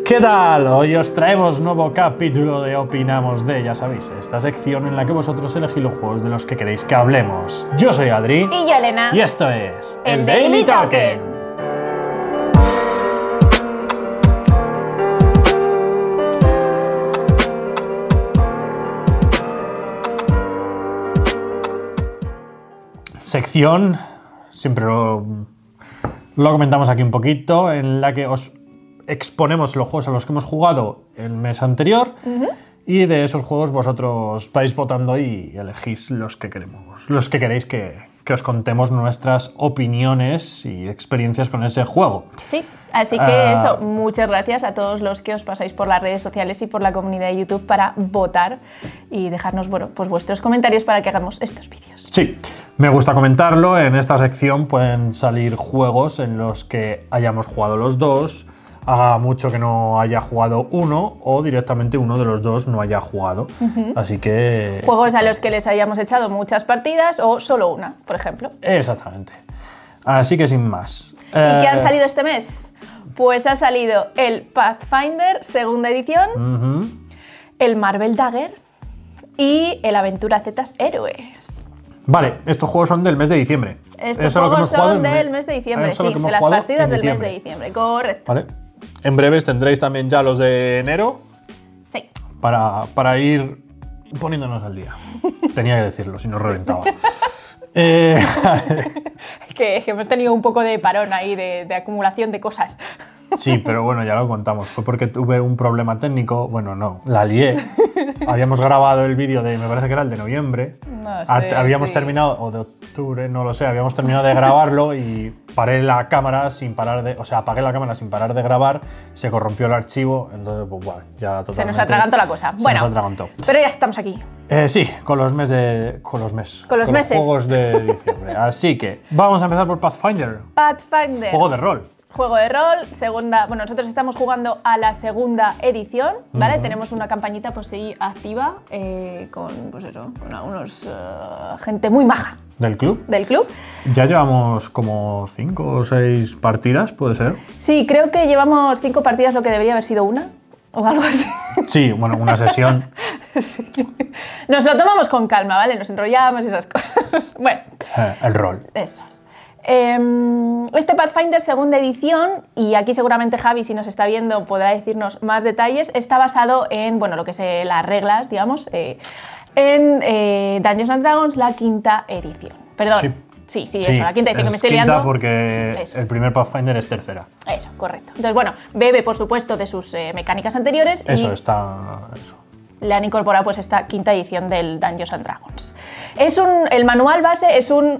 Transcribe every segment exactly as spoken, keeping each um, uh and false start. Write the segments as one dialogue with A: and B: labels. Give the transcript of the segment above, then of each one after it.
A: ¿Qué tal? Hoy os traemos nuevo capítulo de Opinamos de, ya sabéis, esta sección en la que vosotros elegís los juegos de los que queréis que hablemos. Yo soy Adri.
B: Y yo, Elena.
A: Y esto es
B: el, el Daily, Daily Token. Token.
A: Sección, siempre lo, lo comentamos aquí un poquito, en la que os exponemos los juegos a los que hemos jugado el mes anterior. Uh-huh. Y de esos juegos vosotros vais votando y elegís los que queremos, los que queréis que, que os contemos nuestras opiniones y experiencias con ese juego.
B: Sí, así que uh, eso, muchas gracias a todos los que os pasáis por las redes sociales y por la comunidad de YouTube para votar y dejarnos, bueno, pues vuestros comentarios para que hagamos estos vídeos.
A: Sí, me gusta comentarlo. En esta sección pueden salir juegos en los que hayamos jugado los dos, haga mucho que no haya jugado uno o directamente uno de los dos no haya jugado. Uh-huh. Así que...
B: Juegos a los que les hayamos echado muchas partidas o solo una, por ejemplo.
A: Exactamente. Así que sin más.
B: ¿Y eh... qué han salido este mes? Pues ha salido el Pathfinder segunda edición, uh-huh. el Marvel Dagger y el Aventura Zetas Héroes.
A: Vale, estos juegos son del mes de diciembre.
B: Estos Eso juegos son del mes de diciembre, sí, de las partidas del mes de diciembre, correcto.
A: Vale. En breves tendréis también ya los de enero.
B: Sí.
A: Para, para ir poniéndonos al día. Tenía que decirlo, si no reventaba. eh,
B: que, que hemos tenido un poco de parón ahí, de, de acumulación de cosas.
A: Sí, pero bueno, ya lo contamos. Fue porque tuve un problema técnico. Bueno, no, la lié. Habíamos grabado el vídeo de, me parece que era el de noviembre.
B: No sé,
A: habíamos
B: sí.
A: terminado, o de octubre, no lo sé, habíamos terminado de grabarlo y paré la cámara sin parar de, o sea, apagué la cámara sin parar de grabar, se corrompió el archivo, entonces, pues bueno, ya totalmente.
B: Se nos atragantó la cosa.
A: Se
B: bueno,
A: nos atragantó.
B: Pero ya estamos aquí.
A: Eh, sí, con los meses de, con los meses.
B: Con los
A: con
B: meses.
A: Los juegos de diciembre. Así que vamos a empezar por Pathfinder.
B: Pathfinder.
A: Juego de rol.
B: Juego de rol, segunda, bueno, nosotros estamos jugando a la segunda edición, ¿vale? Uh-huh. Tenemos una campañita pues sí activa eh, con, pues eso, con algunos uh, gente muy maja.
A: ¿Del club?
B: Del club.
A: Ya llevamos como cinco o seis partidas, ¿puede ser?
B: Sí, creo que llevamos cinco partidas, lo que debería haber sido una o algo así.
A: Sí, bueno, una sesión.
B: Sí. Nos lo tomamos con calma, ¿vale? Nos enrollamos y esas cosas. Bueno.
A: Eh, el rol.
B: Eso. Este Pathfinder segunda edición, y aquí seguramente Javi, si nos está viendo, podrá decirnos más detalles, está basado en, bueno, lo que es eh, las reglas, digamos, eh, en eh, Dungeons and Dragons, la quinta edición. Perdón.
A: Sí.
B: Sí, sí,
A: sí,
B: eso, la quinta edición, que me estoy
A: quinta
B: liando.
A: Porque
B: eso.
A: El primer Pathfinder es tercera.
B: Eso, correcto. Entonces, bueno, bebe, por supuesto, de sus eh, mecánicas anteriores.
A: Eso,
B: y
A: está... Eso.
B: Le han incorporado pues esta quinta edición del Dungeons and Dragons. Es un... El manual base es un...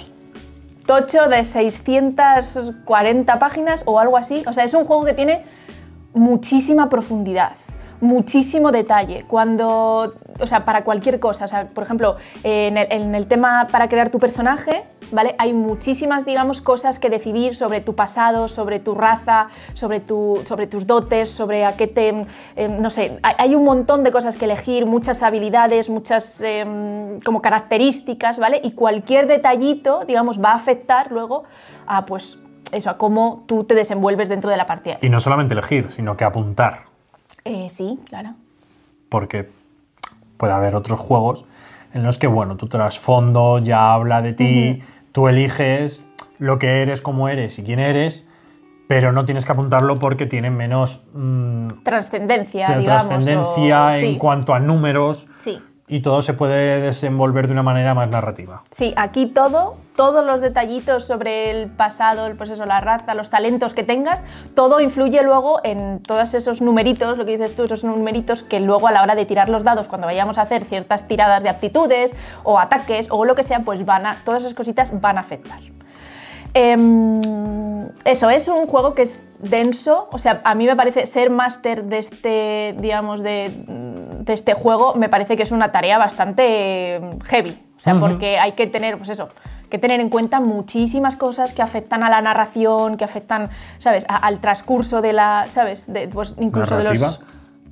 B: tocho de seiscientas cuarenta páginas o algo así. O sea, es un juego que tiene muchísima profundidad, muchísimo detalle. Cuando, o sea, para cualquier cosa. O sea, por ejemplo, en el, en el tema para crear tu personaje, ¿vale? Hay muchísimas, digamos, cosas que decidir sobre tu pasado, sobre tu raza, sobre, tu, sobre tus dotes, sobre a qué te... Eh, no sé, hay, hay un montón de cosas que elegir, muchas habilidades, muchas eh, como características, ¿vale? Y cualquier detallito, digamos, va a afectar luego a, pues, eso, a cómo tú te desenvuelves dentro de la partida.
A: Y no solamente elegir, sino que apuntar.
B: Eh, sí, claro.
A: Porque puede haber otros juegos en los que, bueno, tu trasfondo ya habla de ti, uh-huh. Tú eliges lo que eres, cómo eres y quién eres, pero no tienes que apuntarlo porque tiene menos... Mmm,
B: trascendencia,
A: de
B: digamos.
A: Trascendencia
B: o...
A: en
B: sí.
A: cuanto a números.
B: Sí.
A: Y todo se puede desenvolver de una manera más narrativa.
B: Sí, aquí todo, todos los detallitos sobre el pasado, pues eso, la raza, los talentos que tengas, todo influye luego en todos esos numeritos, lo que dices tú, esos numeritos que luego a la hora de tirar los dados, cuando vayamos a hacer ciertas tiradas de aptitudes o ataques o lo que sea, pues van a, todas esas cositas van a afectar. Eh, eso, es un juego que es denso, o sea, a mí me parece ser máster de este, digamos, de, de este juego, me parece que es una tarea bastante heavy, o sea, uh-huh. Porque hay que tener, pues eso, que tener en cuenta muchísimas cosas que afectan a la narración, que afectan, ¿sabes?, a, al transcurso de la, ¿sabes?, de, pues incluso
A: ¿narrativa?
B: De los...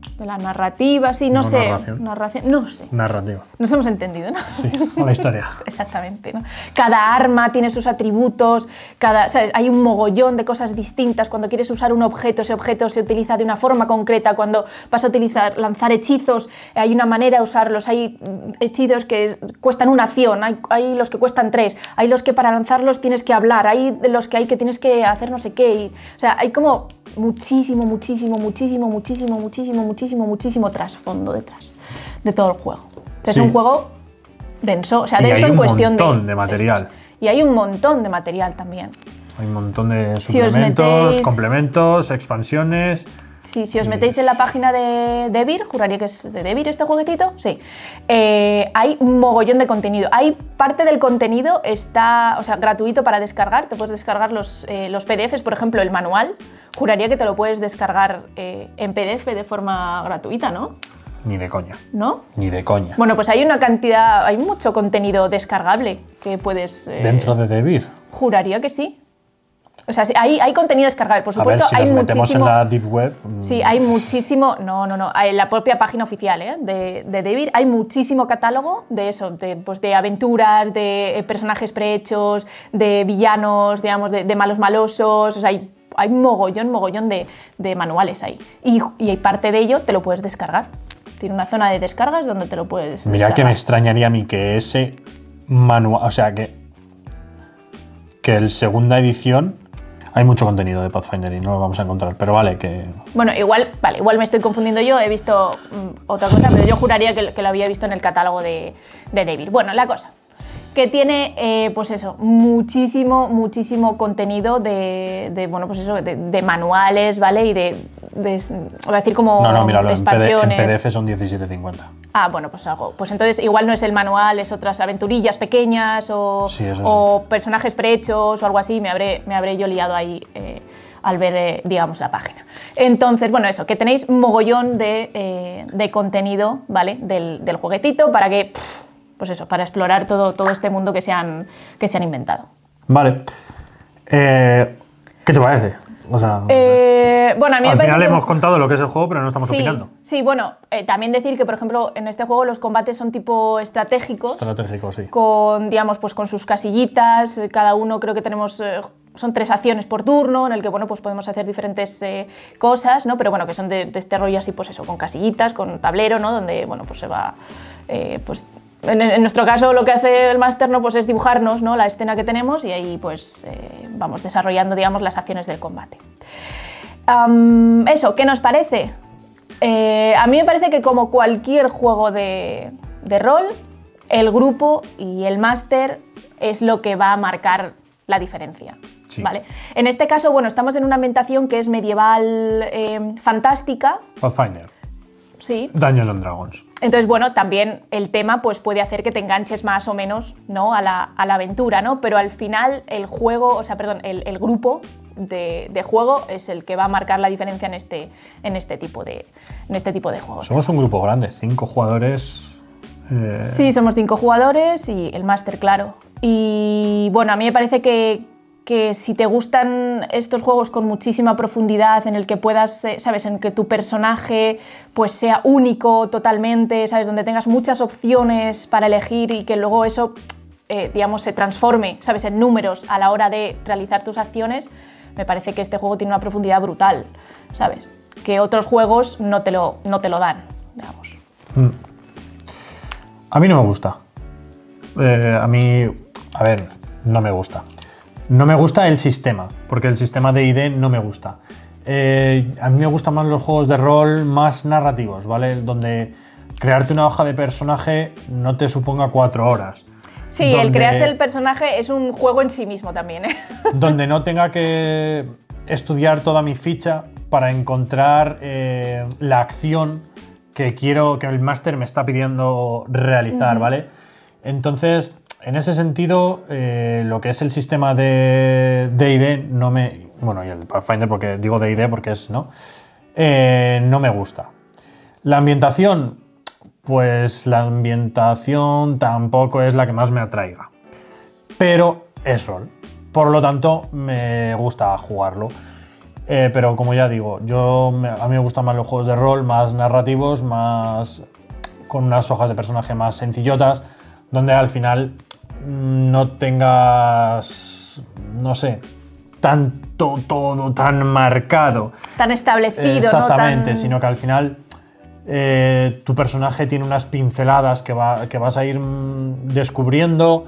B: De la narrativa, sí, no,
A: No,
B: sé.
A: narración.
B: Narración, no sé.
A: Narrativa.
B: Nos hemos entendido, ¿no?
A: Sí, o la historia.
B: Exactamente, ¿no? Cada arma tiene sus atributos, cada, ¿sabes? Hay un mogollón de cosas distintas. Cuando quieres usar un objeto, ese objeto se utiliza de una forma concreta. Cuando vas a utilizar, lanzar hechizos, hay una manera de usarlos. Hay hechizos que cuestan una acción, hay, hay los que cuestan tres, hay los que para lanzarlos tienes que hablar, hay los que hay que tienes que hacer no sé qué. Y, o sea, hay como muchísimo, muchísimo, muchísimo, muchísimo, muchísimo, muchísimo, muchísimo trasfondo detrás de todo el juego. Es
A: Sí.
B: un juego denso, o sea,
A: Y
B: denso
A: hay
B: en
A: un
B: cuestión de...
A: montón de material.
B: esto. Y hay un montón de material también.
A: Hay un montón de
B: Si os
A: suplementos,
B: metéis-
A: complementos, expansiones.
B: Sí, si os metéis en la página de Devir, juraría que es de Devir este jueguecito, sí, eh, hay un mogollón de contenido. Hay parte del contenido está, o sea, gratuito para descargar, te puedes descargar los, eh, los P D Fs, por ejemplo, el manual, juraría que te lo puedes descargar eh, en P D F de forma gratuita, ¿no?
A: Ni de coña.
B: ¿No?
A: Ni de coña.
B: Bueno, pues hay una cantidad, hay mucho contenido descargable que puedes... eh,
A: Dentro de Devir.
B: Juraría que sí. O sea, sí, hay, hay contenido descargable, por
A: A ver,
B: supuesto,
A: si
B: hay
A: nos metemos
B: muchísimo...
A: en la Deep Web. mm,
B: Sí, hay muchísimo, no, no, no, en la propia página oficial ¿eh? de, de Devir hay muchísimo catálogo de eso, de, pues de aventuras, de eh, personajes prehechos, de villanos, digamos, de, de malos malosos, o sea, hay, hay mogollón, mogollón de, de manuales ahí. Y, y hay parte de ello te lo puedes descargar. Tiene una zona de descargas donde te lo puedes
A: Mira que me
B: descargar.
A: extrañaría a mí que ese manual, o sea, que, que el segunda edición, hay mucho contenido de Pathfinder y no lo vamos a encontrar, pero vale, que...
B: Bueno, igual, vale, igual me estoy confundiendo yo, he visto mm, otra cosa, pero yo juraría que, que lo había visto en el catálogo de, de Devir. Bueno, la cosa, que tiene, eh, pues eso, muchísimo, muchísimo contenido de, de bueno, pues eso, de, de manuales, ¿vale? Y de, de, voy a decir como
A: No, no, míralo, en, P D, en
B: expansiones.
A: P D F son diecisiete cincuenta.
B: Ah, bueno, pues algo. Pues entonces igual no es el manual, es otras aventurillas pequeñas o,
A: Sí, eso
B: o personajes prehechos o algo así. Me habré, me habré yo liado ahí eh, al ver, eh, digamos, la página. Entonces, bueno, eso, que tenéis mogollón de, eh, de contenido, ¿vale? Del, del jueguecito para que, pff, pues eso, para explorar todo, todo este mundo que se han, que se han inventado.
A: Vale. Eh, ¿Qué te parece? O sea, no sé.
B: Eh, bueno, a mí
A: al
B: me
A: final
B: parece-
A: hemos contado lo que es el juego, pero no estamos
B: Sí,
A: opinando.
B: sí, bueno, eh, también decir que, por ejemplo, en este juego los combates son tipo estratégicos.
A: Estratégico, sí.
B: Con, digamos, pues con sus casillitas, eh, cada uno creo que tenemos, eh, son tres acciones por turno, en el que, bueno, pues podemos hacer diferentes eh, cosas, ¿no? Pero bueno, que son de, de este rollo así, pues eso, con casillitas, con tablero, ¿no? Donde, bueno, pues se va, eh, pues... En, en nuestro caso lo que hace el máster, ¿no? Pues es dibujarnos, ¿no? La escena que tenemos y ahí pues eh, vamos desarrollando, digamos, las acciones del combate. Um, eso, ¿qué nos parece? Eh, a mí me parece que como cualquier juego de, de rol, el grupo y el máster es lo que va a marcar la diferencia.
A: Sí.
B: ¿Vale? En este caso, bueno, estamos en una ambientación que es medieval eh, fantástica.
A: Pathfinder.
B: Sí.
A: Dungeons and Dragons.
B: Entonces, bueno, también el tema pues, puede hacer que te enganches más o menos, ¿no? a, la, a la aventura, ¿no? Pero al final el juego, o sea, perdón, el, el grupo de, de juego es el que va a marcar la diferencia en este, en este, tipo, de, en este tipo de juegos.
A: Somos un grupo grande, cinco jugadores. eh,
B: Sí, somos cinco jugadores y el máster, claro. Y bueno, a mí me parece que, que si te gustan estos juegos con muchísima profundidad, en el que puedas, eh, ¿sabes? En que tu personaje pues sea único totalmente, ¿sabes? Donde tengas muchas opciones para elegir y que luego eso, eh, digamos, se transforme, ¿sabes? En números a la hora de realizar tus acciones, me parece que este juego tiene una profundidad brutal, ¿sabes? Que otros juegos no te lo, no te lo dan, digamos.
A: mm. A mí no me gusta. Eh, a mí, a ver, no me gusta. No me gusta el sistema, porque el sistema de I D no me gusta. Eh, a mí me gustan más los juegos de rol más narrativos, ¿vale? Donde crearte una hoja de personaje no te suponga cuatro horas.
B: Sí,
A: donde,
B: el crearse el personaje es un juego en sí mismo también, ¿eh?
A: Donde no tenga que estudiar toda mi ficha para encontrar eh, la acción que quiero, que el máster me está pidiendo realizar, uh-huh. ¿vale? Entonces, en ese sentido, eh, lo que es el sistema de D and D no me... Bueno, y el Pathfinder, porque digo D and D porque es, ¿no? Eh, no me gusta. La ambientación, pues la ambientación tampoco es la que más me atraiga. Pero es rol. Por lo tanto, me gusta jugarlo. Eh, pero como ya digo, yo me- a mí me gustan más los juegos de rol, más narrativos, más con unas hojas de personaje más sencillotas, donde al final mm, no tengas, no sé, tanto todo tan marcado.
B: Tan establecido,
A: Exactamente,
B: ¿no? Tan...
A: sino que al final eh, tu personaje tiene unas pinceladas que, va, que vas a ir mm, descubriendo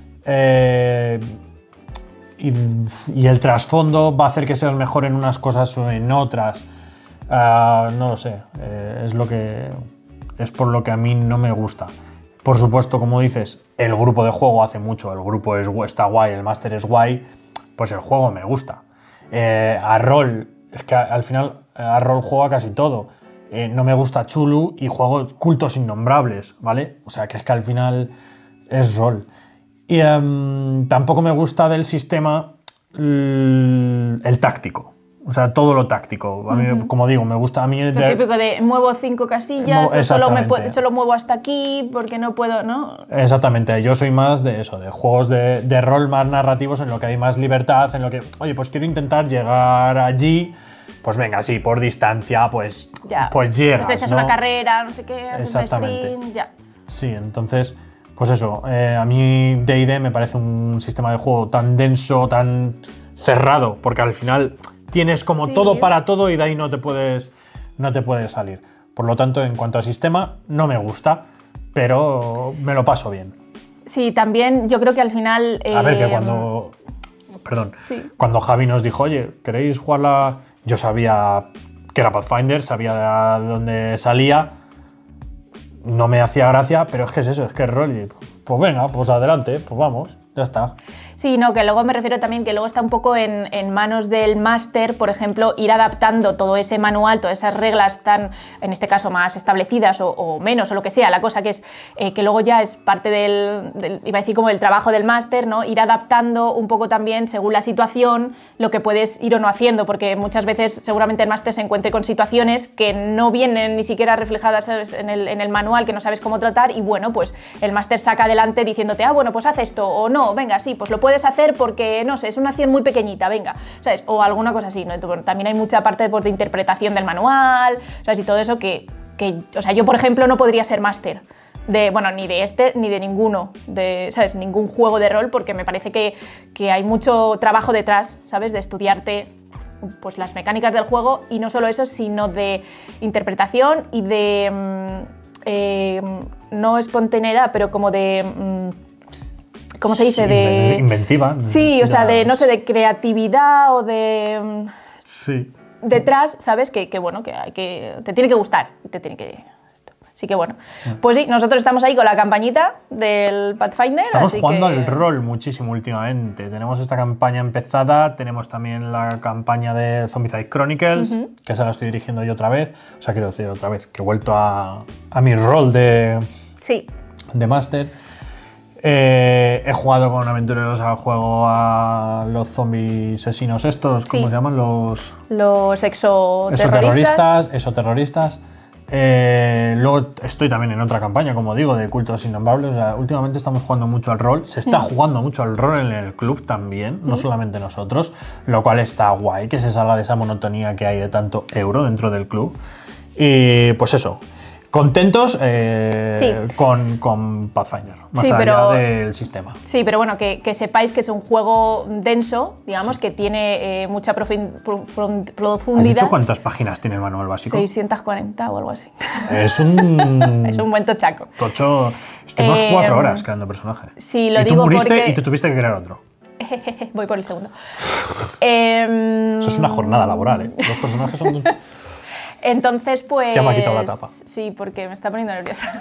A: eh, y, y el trasfondo va a hacer que seas mejor en unas cosas o en otras. Ah, no lo sé, eh, es lo que es por lo que a mí no me gusta. Por supuesto, como dices, el grupo de juego hace mucho, el grupo es, está guay, el máster es guay, pues el juego me gusta. Eh, a rol, es que al final a rol juego a casi todo. Eh, no me gusta Chulu y juego cultos innombrables, ¿vale? O sea, que es que al final es rol. Y um, tampoco me gusta del sistema el, el táctico. O sea, todo lo táctico. A mí, uh-huh. como digo, me gusta a mí...
B: Es
A: de...
B: el típico de muevo cinco casillas, o solo, me puedo, solo muevo hasta aquí porque no puedo, ¿no?
A: Exactamente. Yo soy más de eso, de juegos de, de rol más narrativos en lo que hay más libertad, en lo que, oye, pues quiero intentar llegar allí, pues venga, sí, por distancia, pues,
B: ya.
A: pues llegas,
B: te echas
A: ¿no?
B: una carrera, no sé qué, haces
A: exactamente.
B: un sprint, ya.
A: Sí, entonces... Pues eso, eh, a mí D and D me parece un sistema de juego tan denso, tan cerrado, porque al final tienes como sí. todo para todo y de ahí no te puedes, no te puedes salir. Por lo tanto, en cuanto a sistema, no me gusta, pero me lo paso bien.
B: Sí, también yo creo que al final... Eh...
A: A ver, que cuando... Perdón. Sí. Cuando Javi nos dijo, oye, ¿queréis jugarla? Yo sabía que era Pathfinder, sabía de dónde salía. No me hacía gracia, pero es que es eso, es que es rol y pues venga, pues adelante, pues vamos, ya está.
B: Sí, no, que luego me refiero también que luego está un poco en, en manos del máster, por ejemplo, ir adaptando todo ese manual, todas esas reglas tan, en este caso, más establecidas o, o menos, o lo que sea. La cosa que es eh, que luego ya es parte del, del, iba a decir como del trabajo del máster, ¿no? Ir adaptando un poco también, según la situación, lo que puedes ir o no haciendo, porque muchas veces seguramente el máster se encuentre con situaciones que no vienen ni siquiera reflejadas en el, en el manual, que no sabes cómo tratar, y bueno, pues el máster saca adelante diciéndote, ah, bueno, pues haz esto, o no, venga, sí, pues lo puedes puedes hacer porque, no sé, es una acción muy pequeñita, venga, ¿sabes? O alguna cosa así, ¿no? También hay mucha parte de, de interpretación del manual, ¿sabes? Y todo eso que, que, o sea, yo, por ejemplo, no podría ser máster de, bueno, ni de este ni de ninguno, de, ¿sabes? Ningún juego de rol, porque me parece que, que hay mucho trabajo detrás, ¿sabes? De estudiarte pues las mecánicas del juego, y no solo eso, sino de interpretación y de, eh, no espontaneidad, pero como de... ¿Cómo se dice?
A: Sí,
B: de
A: inventiva.
B: Sí, o sea, de, no sé, de creatividad o de...
A: Sí.
B: Detrás, ¿sabes? Que, que bueno, que, hay que te tiene que gustar, te tiene que... Así que bueno, pues sí, nosotros estamos ahí con la campañita del Pathfinder.
A: Estamos
B: así
A: jugando
B: que...
A: al rol muchísimo últimamente. Tenemos esta campaña empezada, tenemos también la campaña de Zombicide Chronicles, uh-huh. que esa la estoy dirigiendo yo otra vez. O sea, quiero decir otra vez, que he vuelto a, a mi rol de,
B: sí.
A: de máster. Eh, he jugado con aventureros al juego a los zombies asesinos estos, ¿cómo sí. se llaman? Los,
B: los exoterroristas.
A: Exoterroristas, exoterroristas. Eh, luego estoy también en otra campaña, como digo, de cultos innombrables. O sea, últimamente estamos jugando mucho al rol. Se está mm. jugando mucho al rol en el club también, mm. no solamente nosotros, lo cual está guay, que se salga de esa monotonía que hay de tanto euro dentro del club. Y pues eso, contentos eh,
B: sí.
A: con, con Pathfinder, más
B: sí,
A: allá
B: pero,
A: del sistema.
B: Sí, pero bueno, que, que sepáis que es un juego denso, digamos, sí. que tiene eh, mucha profin, pro, pro, profundidad.
A: ¿Has dicho cuántas páginas tiene el manual básico?
B: seiscientas cuarenta o algo así.
A: Es un...
B: es un buen tochaco.
A: Tocho. Estuvimos eh, cuatro horas creando personaje.
B: Sí, lo
A: y
B: digo
A: tú muriste
B: porque...
A: y te tuviste que crear otro.
B: Voy por el segundo. eh,
A: Eso es una jornada laboral, ¿eh? Los personajes son...
B: Entonces, pues...
A: Ya me ha quitado la tapa.
B: Sí, porque me está poniendo nerviosa.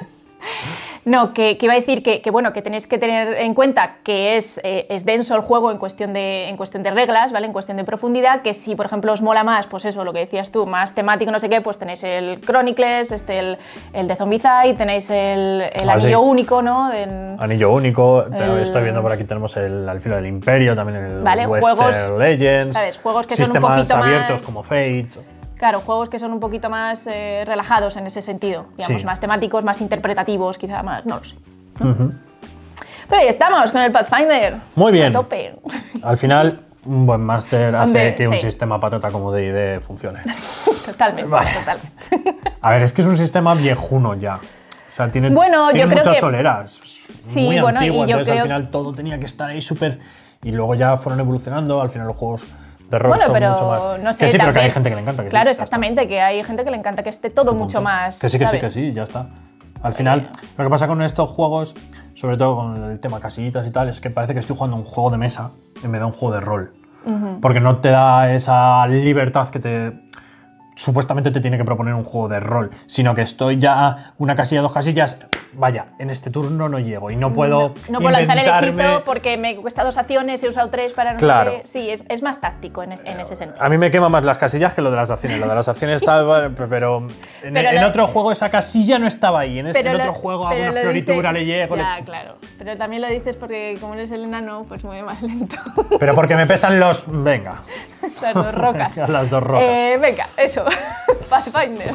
B: No, que, que iba a decir que, que, bueno, que tenéis que tener en cuenta que es, eh, es denso el juego en cuestión, de, en cuestión de reglas, ¿vale? En cuestión de profundidad, que si, por ejemplo, os mola más, pues eso, lo que decías tú, más temático, no sé qué, pues tenéis el Chronicles, este, el, el de Zombicide, tenéis el, el
A: ah,
B: anillo
A: sí.
B: único, ¿no? En,
A: anillo único,
B: el,
A: estoy viendo por aquí tenemos el Al filo del imperio, también el
B: ¿vale?
A: Western
B: juegos,
A: Legends,
B: ¿sabes? Juegos que
A: sistemas
B: son un poquito
A: abiertos
B: más...
A: como Fate...
B: Claro, juegos que son un poquito más eh, relajados en ese sentido, digamos, sí. más temáticos, más interpretativos, quizá más, no lo sé. ¿no? Uh-huh. Pero ahí estamos con el Pathfinder.
A: Muy bien.
B: A tope.
A: Al final, un buen máster hace
B: Donde-
A: que un
B: sí.
A: sistema patata como D y D funcione.
B: Totalmente,
A: Vale.
B: totalmente.
A: A ver, es que es un sistema viejuno ya. O sea, tiene,
B: Bueno, yo
A: tiene
B: creo
A: muchas
B: que-
A: soleras.
B: Sí,
A: muy
B: bueno,
A: antiguo,
B: y yo
A: entonces
B: creo-
A: al final todo tenía que estar ahí súper... Y luego ya fueron evolucionando, al final los juegos de rol
B: Bueno,
A: son
B: pero
A: mucho más...
B: no sé,
A: que sí, pero que
B: también-
A: hay gente que le encanta. Que
B: Claro,
A: sí, ya está.
B: exactamente, que hay gente que le encanta que esté todo
A: Punto.
B: mucho más.
A: Que sí, que sí,
B: ¿sabes?
A: que sí, ya está. Al final, lo que pasa con estos juegos, sobre todo con el tema casillitas y tal, es que parece que estoy jugando un juego de mesa en vez de un juego de rol. Porque no te da esa libertad que te supuestamente te tiene que proponer un juego de rol, sino que estoy ya una casilla, dos casillas, vaya, en este turno no llego y no puedo
B: No puedo lanzar el
A: inventarme-
B: hechizo porque me cuesta dos acciones, he usado tres para no sé
A: Claro.
B: qué. Sí, es, es más táctico en, es- en ese sentido.
A: A mí me quema más las casillas que lo de las acciones. Lo de las acciones está, bueno, pero en,
B: Pero
A: en
B: lo-
A: otro juego esa casilla no estaba ahí. En, este, en
B: lo-
A: otro juego a
B: pero
A: una
B: lo
A: floritura
B: dice-
A: le llego. le-
B: Ya, claro. Pero también lo dices porque como eres el enano, pues mueve más lento.
A: Pero porque me pesan los... Venga.
B: Las dos rocas.
A: Las dos rocas.
B: Eh, venga, eso. Pathfinder.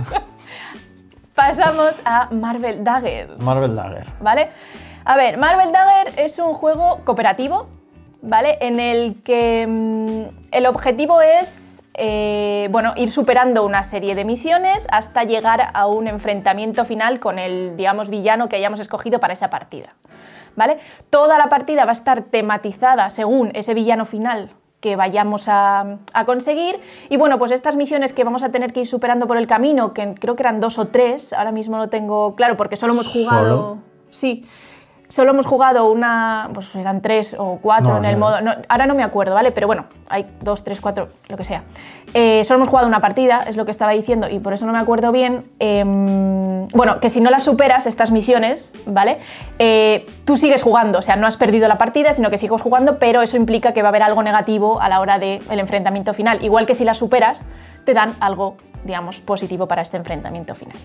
B: Pasamos a Marvel Dagger.
A: Marvel Dagger.
B: ¿Vale? A ver, Marvel Dagger es un juego cooperativo, ¿vale? En el que mm, el objetivo es, eh, bueno, ir superando una serie de misiones hasta llegar a un enfrentamiento final con el, digamos, villano que hayamos escogido para esa partida, ¿vale? Toda la partida va a estar tematizada según ese villano final que vayamos a, a conseguir. Y bueno, pues estas misiones que vamos a tener que ir superando por el camino, que creo que eran dos o tres, ahora mismo lo tengo claro porque solo hemos jugado...
A: ¿Solo?
B: Sí, solo hemos jugado una, pues eran tres o cuatro
A: No,
B: en el
A: sí.
B: modo... no, ahora no me acuerdo, ¿vale? Pero bueno, hay dos, tres, cuatro, lo que sea. Eh, solo hemos jugado una partida, es lo que estaba diciendo, y por eso no me acuerdo bien. Em, bueno, que si no las superas, estas misiones, ¿vale? Eh, tú sigues jugando, o sea, no has perdido la partida, sino que sigues jugando, pero eso implica que va a haber algo negativo a la hora del enfrentamiento final. Igual que si las superas, te dan algo, digamos, positivo para este enfrentamiento final.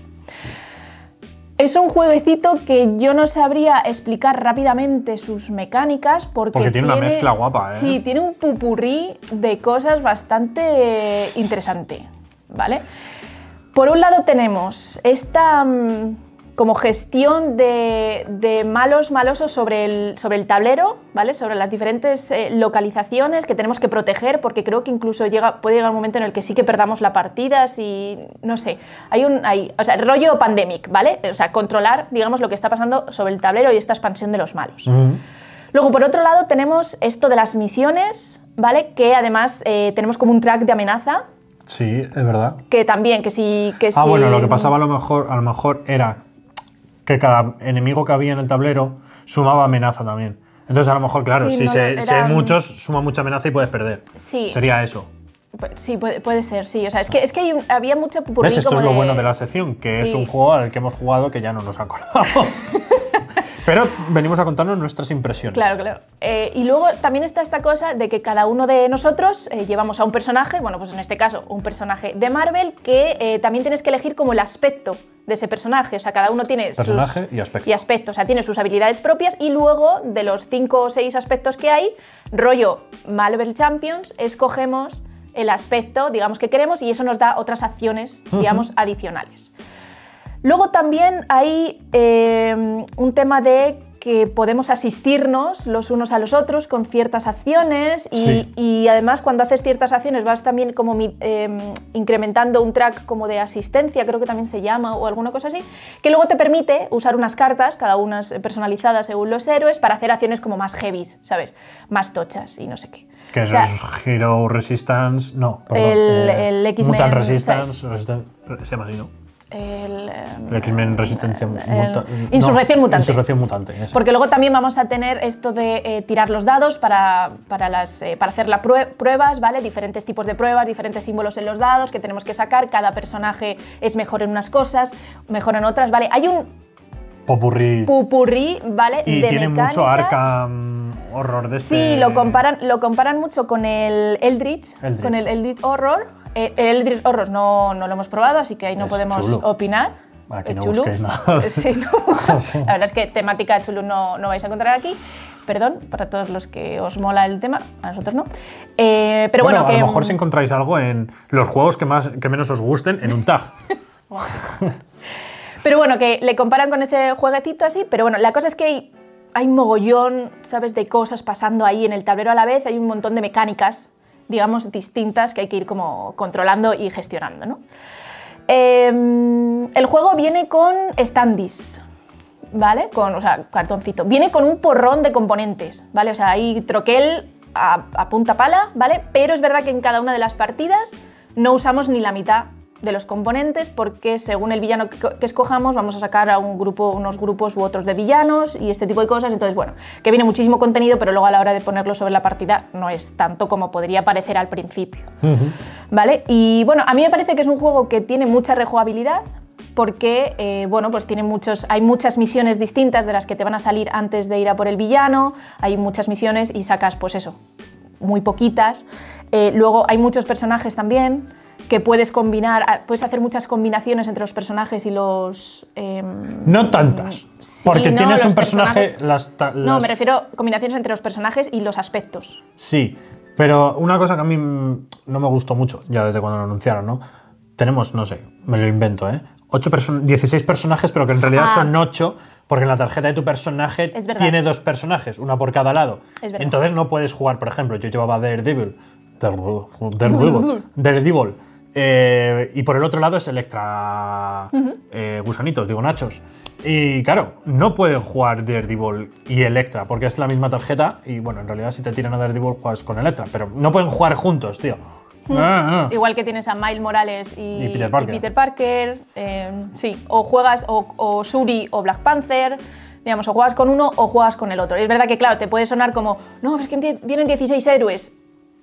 B: Es un jueguecito que yo no sabría explicar rápidamente sus mecánicas porque,
A: Porque tiene una mezcla guapa, ¿eh?
B: Sí, tiene un pupurrí de cosas bastante interesante, ¿vale? Por un lado tenemos esta mm, como gestión de, de malos malosos sobre el, sobre el tablero, ¿vale? Sobre las diferentes eh, localizaciones que tenemos que proteger, porque creo que incluso llega, puede llegar un momento en el que sí que perdamos la partida, si, no sé, hay un, hay, o sea, rollo pandemic, ¿vale? O sea, controlar, digamos, lo que está pasando sobre el tablero y esta expansión de los malos.
A: Ujú.
B: Luego, por otro lado, tenemos esto de las misiones, ¿vale? Que además eh, tenemos como un track de amenaza,
A: Sí, es verdad.
B: que también, que si... Que
A: Ah,
B: si-
A: bueno, lo que pasaba a lo mejor, a lo mejor era que cada enemigo que había en el tablero sumaba amenaza también. Entonces, a lo mejor, claro,
B: Sí,
A: si,
B: no,
A: se,
B: no,
A: si hay
B: eran-
A: muchos, suma mucha amenaza y puedes perder.
B: Sí.
A: Sería eso.
B: Pu- Sí, puede, puede ser, sí. O sea, es que, es que hay un- había mucha pupurrí
A: ¿Ves? Esto
B: como
A: es lo
B: de-
A: bueno de la sección, que es
B: Sí.
A: un juego al que hemos jugado que ya no nos acordamos. Pero venimos a contarnos nuestras impresiones.
B: Claro, claro. Eh, y luego también está esta cosa de que cada uno de nosotros eh, llevamos a un personaje, bueno, pues en este caso un personaje de Marvel, que eh, también tienes que elegir como el aspecto de ese personaje. O sea, cada uno tiene
A: Personaje
B: sus,
A: y aspecto.
B: Y aspecto, o sea, tiene sus habilidades propias y luego de los cinco o seis aspectos que hay, rollo Marvel Champions, escogemos el aspecto, digamos, que queremos y eso nos da otras acciones, digamos, adicionales. Luego también hay eh, un tema de que podemos asistirnos los unos a los otros con ciertas acciones y,
A: Sí.
B: y además cuando haces ciertas acciones vas también como mi- eh, incrementando un track como de asistencia, creo que también se llama o alguna cosa así, que luego te permite usar unas cartas, cada una personalizadas según los héroes, para hacer acciones como más heavies, ¿sabes? Más tochas y no sé qué.
A: Que
B: O
A: eso
B: sea,
A: es Hero Resistance. No, perdón.
B: El-
A: eh,
B: el X-Men,
A: Mutant
B: ¿sabes?
A: Resistance. Resisten- se llama así, ¿no?
B: El, eh,
A: El X-Men Resistencia
B: el-
A: muta-
B: Insurrección
A: no,
B: Mutante.
A: Insurrección Mutante. eso.
B: Porque luego también vamos a tener esto de eh, tirar los dados para, para, las, eh, para hacer las pruebas, ¿vale? Diferentes tipos de pruebas, diferentes símbolos en los dados que tenemos que sacar. Cada personaje es mejor en unas cosas, mejor en otras, ¿vale? Hay un
A: Popurrí.
B: pupurrí, ¿vale?
A: Y
B: de
A: tiene
B: mecánicas.
A: mucho Arkham horror de este.
B: Sí, lo comparan, lo comparan mucho con el Eldritch,
A: Eldritch.
B: con el Eldritch Horror. Eh, el Eldritch Horror no, no lo hemos probado, así que ahí no
A: Es
B: podemos
A: chulo.
B: opinar.
A: Aquí
B: Eh,
A: no
B: Chulu.
A: busquéis nada.
B: Sí, no. La verdad es que temática Chulu no, no vais a encontrar aquí. Perdón, para todos los que os mola el tema, a nosotros no. Eh, pero bueno,
A: a
B: que,
A: lo mejor si encontráis algo en los juegos que, más, que menos os gusten en un tag.
B: Pero bueno, que le comparan con ese jueguecito así, pero bueno, la cosa es que hay hay mogollón, ¿sabes?, de cosas pasando ahí en el tablero a la vez, hay un montón de mecánicas, digamos, distintas que hay que ir como controlando y gestionando, ¿no? Eh, el juego viene con standees, ¿vale? Con, o sea, cartoncito. Viene con un porrón de componentes, ¿vale? O sea, hay troquel a, a punta pala, ¿vale? Pero es verdad que en cada una de las partidas no usamos ni la mitad de los componentes porque según el villano que, que escojamos vamos a sacar a un grupo, unos grupos u otros de villanos y este tipo de cosas. Entonces, bueno, que viene muchísimo contenido, pero luego a la hora de ponerlo sobre la partida no es tanto como podría parecer al principio. Uh-huh. ¿Vale? Y bueno, a mí me parece que es un juego que tiene mucha rejugabilidad porque, eh, bueno, pues tiene muchos, hay muchas misiones distintas de las que te van a salir antes de ir a por el villano, hay muchas misiones y sacas, pues eso, muy poquitas. Eh, luego hay muchos personajes también que puedes combinar, puedes hacer muchas combinaciones entre los personajes y los... Eh,
A: no tantas, sí, porque no, tienes un personaje... Las, las...
B: No, me refiero a combinaciones entre los personajes y los aspectos.
A: Sí, pero una cosa que a mí no me gustó mucho, ya desde cuando lo anunciaron, ¿no? Tenemos, no sé, me lo invento, ¿eh? ocho perso- dieciséis personajes, pero que en realidad ah. son ocho, porque en la tarjeta de tu personaje tiene dos personajes, una por cada lado. Entonces no puedes jugar, por ejemplo, yo llevaba Daredevil, Daredevil, Daredevil, Daredevil eh, y por el otro lado es Electra, uh-huh. eh, gusanitos, digo nachos. Y claro, no pueden jugar Daredevil y Electra, porque es la misma tarjeta, y bueno, en realidad si te tiran a Daredevil juegas con Electra, pero no pueden jugar juntos, tío.
B: Mm. Ah, ah. Igual que tienes a Miles Morales y,
A: y Peter Parker,
B: y Peter Parker eh, sí, o juegas o, o Shuri o Black Panther, digamos, o juegas con uno o juegas con el otro. Y es verdad que, claro, te puede sonar como, no, es que vienen dieciséis héroes.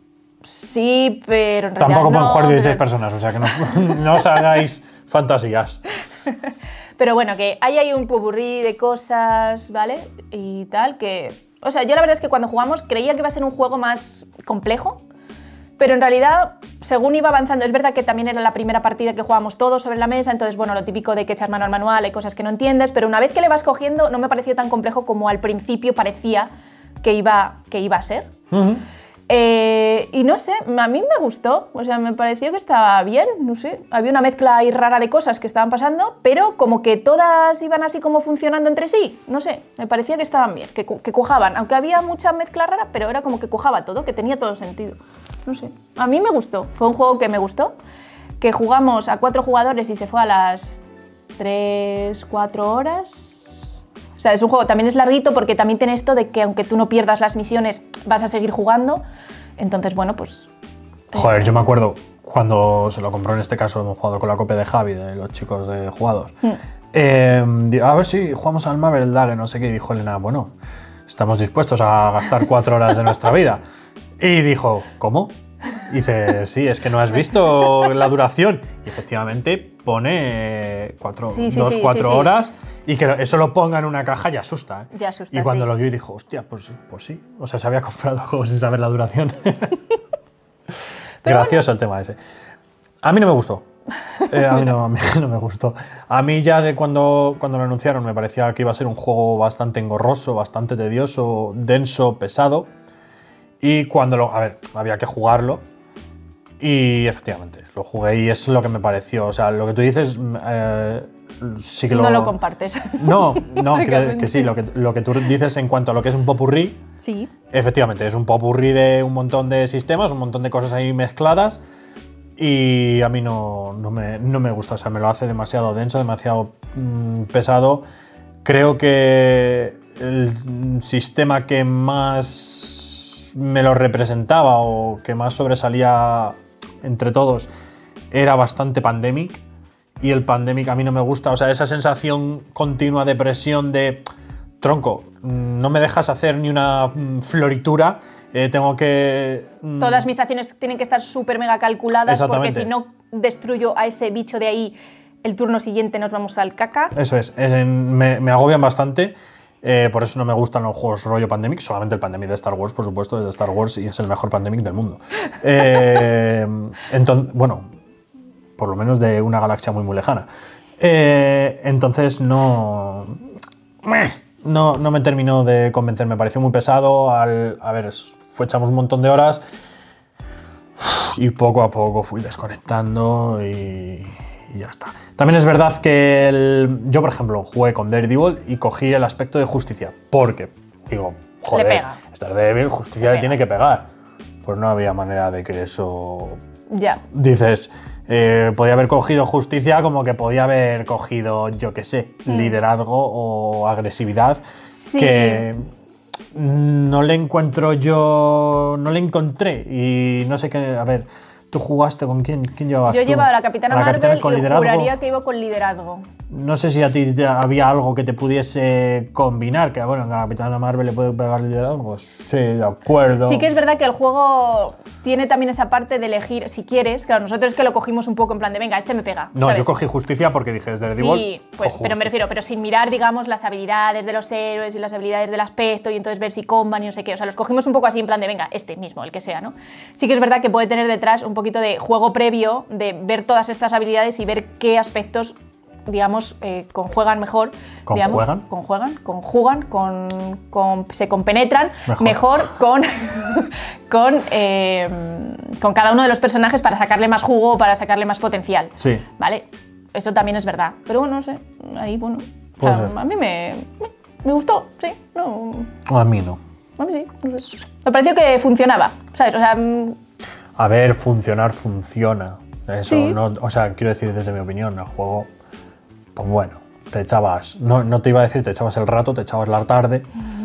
B: Sí, pero en realidad
A: tampoco pueden
B: no,
A: jugar dieciséis
B: pero...
A: personas, o sea que no, no os hagáis fantasías.
B: Pero bueno, que ahí hay un popurrí de cosas, ¿vale? Y tal, que... O sea, yo la verdad es que cuando jugamos creía que iba a ser un juego más complejo, pero en realidad, según iba avanzando, es verdad que también era la primera partida que jugábamos todos sobre la mesa, entonces, bueno, lo típico de que echar mano al manual, hay cosas que no entiendes, pero una vez que le vas cogiendo no me pareció tan complejo como al principio parecía que iba, que iba a ser. Uh-huh. Eh, y no sé, a mí me gustó, o sea, me pareció que estaba bien, no sé, había una mezcla ahí rara de cosas que estaban pasando, pero como que todas iban así como funcionando entre sí, no sé, me parecía que estaban bien, que, que cuajaban, aunque había mucha mezcla rara, pero era como que cuajaba todo, que tenía todo sentido, no sé, a mí me gustó, fue un juego que me gustó, que jugamos a cuatro jugadores y se fue a las tres, cuatro horas... O sea, es un juego, también es larguito porque también tiene esto de que aunque tú no pierdas las misiones, vas a seguir jugando. Entonces, bueno, pues...
A: Joder, yo me acuerdo cuando se lo compró, en este caso hemos jugado con la copia de Javi, de los chicos de jugados. Mm. Eh, a ver si jugamos al Marvel Dagger, no sé qué, y dijo Elena, bueno, estamos dispuestos a gastar cuatro horas de nuestra vida. Y dijo, ¿cómo? Y dice, sí, es que no has visto la duración. Y efectivamente pone cuatro,
B: sí, sí,
A: dos,
B: sí,
A: cuatro
B: sí, sí.
A: horas y que eso lo ponga en una caja ya asusta. ¿eh?
B: Ya asusta,
A: y cuando
B: sí.
A: lo vio y dijo, hostia, pues, pues sí. O sea, se había comprado juegos sin saber la duración. Gracioso bueno. El tema ese. A mí no me gustó. Eh, a, mí no, a mí no me gustó. A mí ya de cuando, cuando lo anunciaron me parecía que iba a ser un juego bastante engorroso, bastante tedioso, denso, pesado. Y cuando lo... A ver, había que jugarlo. Y efectivamente, lo jugué y es lo que me pareció. O sea, lo que tú dices, eh, sí que lo...
B: No lo compartes.
A: No, no, que, que sí, lo que, lo que tú dices en cuanto a lo que es un popurrí.
B: Sí.
A: Efectivamente, es un popurrí de un montón de sistemas, un montón de cosas ahí mezcladas. Y a mí no, no, me, no me gusta, o sea, me lo hace demasiado denso, demasiado mmm, pesado. Creo que el sistema que más me lo representaba o que más sobresalía entre todos era bastante Pandemic, y el Pandemic a mí no me gusta, o sea, esa sensación continua de presión de tronco, no me dejas hacer ni una floritura, eh, tengo que...
B: Todas mis acciones tienen que estar súper mega calculadas porque si no destruyo a ese bicho de ahí, el turno siguiente nos vamos al caca.
A: Eso es, es me, me agobian bastante. Eh, por eso no me gustan los juegos rollo Pandemic, solamente el Pandemic de Star Wars, por supuesto, es de Star Wars y es el mejor Pandemic del mundo. Eh, entonces, bueno, por lo menos de una galaxia muy muy lejana. Eh, entonces no, no, no me terminó de convencer, me pareció muy pesado. Al, a ver, fue, echamos un montón de horas y poco a poco fui desconectando y, y ya está. También es verdad que el- yo, por ejemplo, jugué con Daredevil y cogí el aspecto de justicia. Porque, digo, joder,
B: pega.
A: estás débil, justicia
B: Le
A: le tiene que pegar. Pues no había manera de que eso...
B: Ya.
A: Dices, eh, podía haber cogido justicia como que podía haber cogido, yo qué sé, liderazgo o agresividad.
B: Sí.
A: Que no le encuentro yo... No le encontré. Y no sé qué... A ver, ¿tú jugaste con quién? ¿Quién llevabas
B: Yo
A: tú?
B: llevaba a la Capitana
A: ¿A la
B: Marvel
A: Capitana con
B: y
A: liderazgo?
B: juraría que iba con liderazgo.
A: No sé si a ti te- había algo que te pudiese combinar, que bueno, a la Capitana Marvel le puede pegar liderazgo, pues sí, de acuerdo.
B: Sí que es verdad que el juego tiene también esa parte de elegir, si quieres, claro, nosotros es que lo cogimos un poco en plan de, venga, este me pega.
A: No,
B: ¿sabes?
A: yo cogí justicia porque dije, es de
B: Sí,
A: Daredevil,
B: pues,
A: cojo
B: pero me
A: justicia.
B: refiero, pero sin mirar, digamos, las habilidades de los héroes y las habilidades del aspecto y entonces ver si comban y no sé qué. O sea, los cogimos un poco así en plan de, venga, este mismo, el que sea, ¿no? Sí que es verdad que puede tener detrás un poquito de juego previo, de ver todas estas habilidades y ver qué aspectos, digamos, eh, conjuegan mejor. digamos,
A: ¿Conjuegan?
B: Conjuegan, conjugan, con, con- se compenetran
A: Mejor.
B: mejor, con, con, eh, con cada uno de los personajes para sacarle más jugo, para sacarle más potencial.
A: Sí.
B: ¿Vale? Eso también es verdad. Pero bueno, no sé. Ahí, bueno. o
A: Puede
B: sea,
A: ser.
B: a mí me, me, me gustó, sí. No,
A: A mí no.
B: a mí sí. No sé. Me pareció que funcionaba, ¿sabes? O sea, mm,
A: A ver, funcionar funciona. Eso
B: Sí.
A: no, o sea, quiero decir desde mi opinión, el juego, pues bueno, te echabas, no, no te iba a decir te echabas el rato, te echabas la tarde.